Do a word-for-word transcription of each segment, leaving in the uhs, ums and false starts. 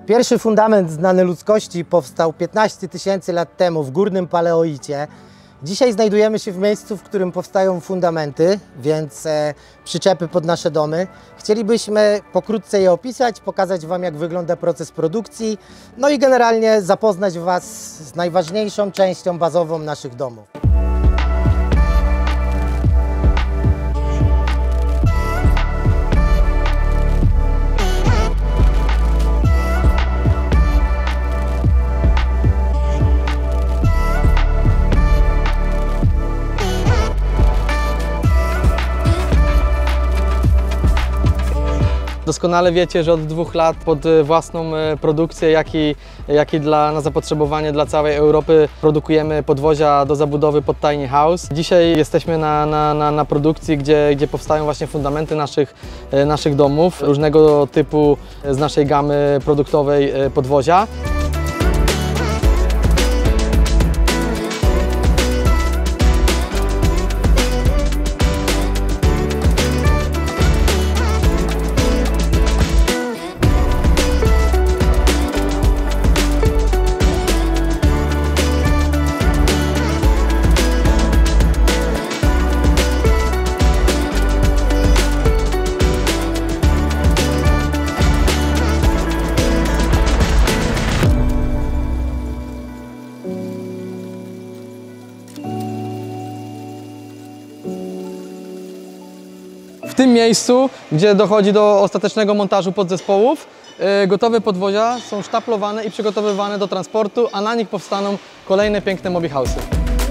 Pierwszy fundament znany ludzkości powstał piętnaście tysięcy lat temu w górnym paleolicie. Dzisiaj znajdujemy się w miejscu, w którym powstają fundamenty, więc e, przyczepy pod nasze domy. Chcielibyśmy pokrótce je opisać, pokazać Wam, jak wygląda proces produkcji, no i generalnie zapoznać Was z najważniejszą częścią bazową naszych domów. Doskonale wiecie, że od dwóch lat pod własną produkcję, jak i, jak i dla, na zapotrzebowanie dla całej Europy produkujemy podwozia do zabudowy pod tiny house. Dzisiaj jesteśmy na, na, na, na produkcji, gdzie, gdzie powstają właśnie fundamenty naszych, naszych domów, różnego typu z naszej gamy produktowej podwozia. W tym miejscu, gdzie dochodzi do ostatecznego montażu podzespołów, gotowe podwozia są sztaplowane i przygotowywane do transportu, a na nich powstaną kolejne piękne mobile house'y.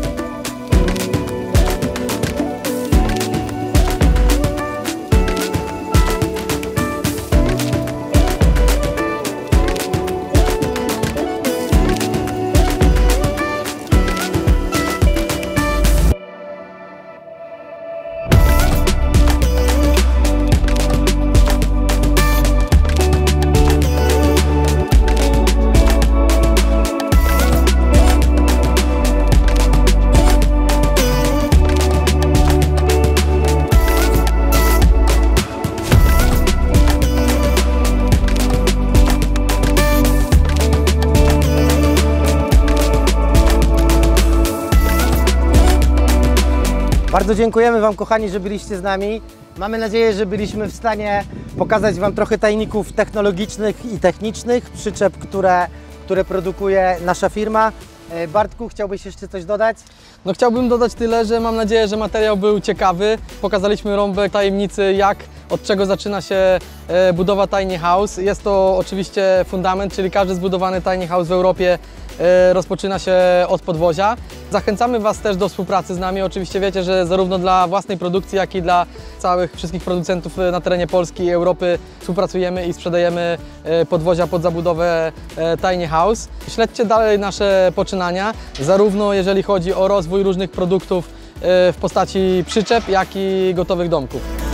Bardzo dziękujemy Wam, kochani, że byliście z nami. Mamy nadzieję, że byliśmy w stanie pokazać Wam trochę tajników technologicznych i technicznych, przyczep, które, które produkuje nasza firma. Bartku, chciałbyś jeszcze coś dodać? No, chciałbym dodać tyle, że mam nadzieję, że materiał był ciekawy. Pokazaliśmy rąbek tajemnicy, jak, od czego zaczyna się budowa tiny house. Jest to oczywiście fundament, czyli każdy zbudowany tiny house w Europie rozpoczyna się od podwozia. Zachęcamy Was też do współpracy z nami. Oczywiście wiecie, że zarówno dla własnej produkcji, jak i dla całych wszystkich producentów na terenie Polski i Europy współpracujemy i sprzedajemy podwozia pod zabudowę tiny house. Śledźcie dalej nasze poczynania, zarówno jeżeli chodzi o rozwój różnych produktów w postaci przyczep, jak i gotowych domków.